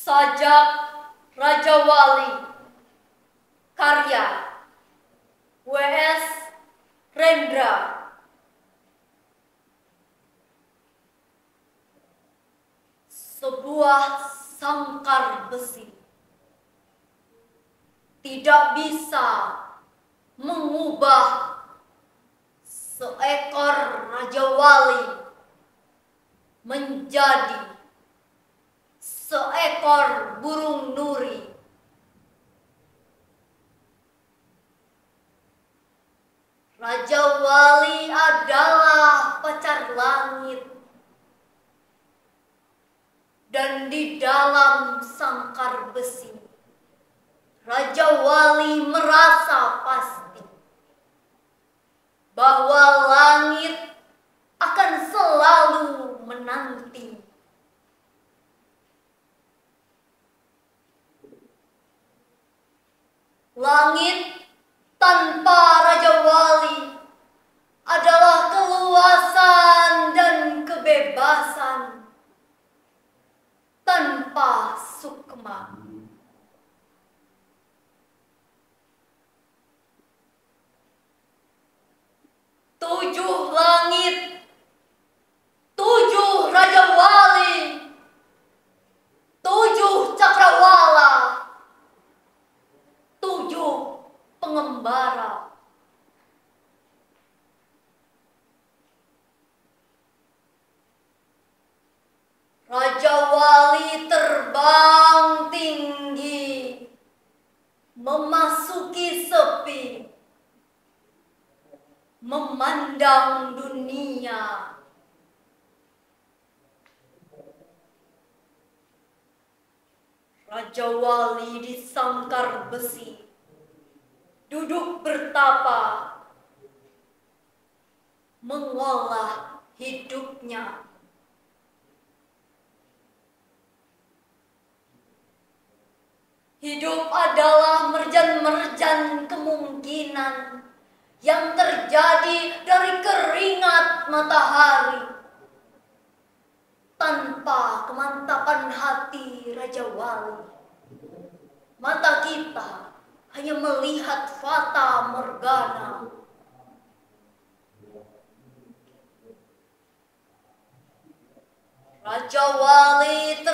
Sajak Raja Wali, karya W.S. Rendra. Sebuah sangkar besi tidak bisa mengubah seekor Raja Wali menjadi seekor burung nuri. Raja Wali adalah pacar langit, dan di dalam sangkar besi Raja Wali merasa pasti bahwa langit akan selalu menanti. Langit tanpa Raja Wali adalah keluasan dan kebebasan tanpa sukma. Tujuh langit, tujuh Raja Wali, tujuh cakrawala, tujuh pengembara. Raja Wali terbang tinggi, memasuki sepi, memandang dunia. Raja Wali di sangkar besi duduk bertapa, mengolah hidupnya. Hidup adalah merjan-merjan kemungkinan yang terjadi dari keringat matahari. Tanpa kemantapan hati Raja Wali, mata kita hanya melihat fata morgana. Raja Wali